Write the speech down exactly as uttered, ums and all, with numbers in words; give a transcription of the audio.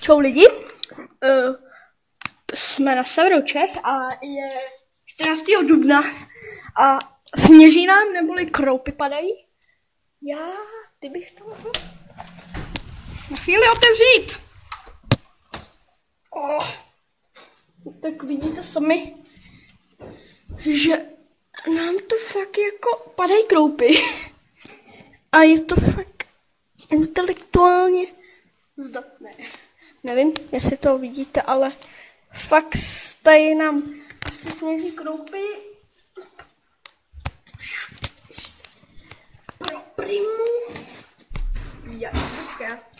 Čau lidi, uh, jsme na severu Čech a je čtrnáctého dubna a sněží nám neboli kroupy padají. Já, kdybych to mohl na chvíli otevřít. Oh, tak vidíte sami, že nám to fakt jako padají kroupy a je to fakt intelektuálně zdatné. Nevím, jestli to vidíte, ale fakt tady nám asi sněží kroupy. Pro primu. Já,